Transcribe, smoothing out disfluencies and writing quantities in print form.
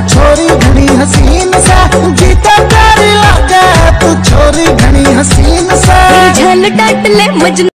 छोरी घनी हसीन सा, जीता प्यारी लागे तू छोरी घनी हसीन सा। झल डांट ले मजनू